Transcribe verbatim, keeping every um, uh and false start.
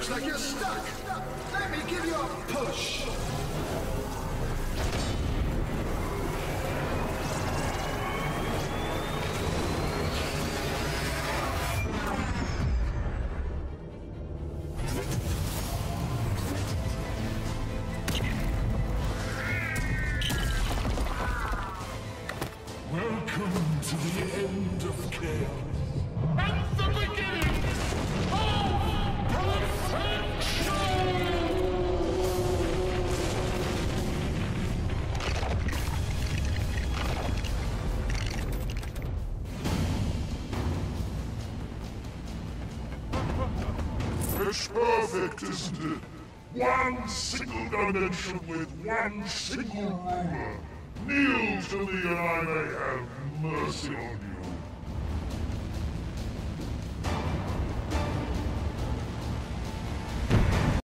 Looks like you're stuck. Let me give you a push. Welcome to the end of chaos. And the beginning of perfection! It's perfect, isn't it? One single dimension with one single ruler. Kneel to me and I may have mercy on you.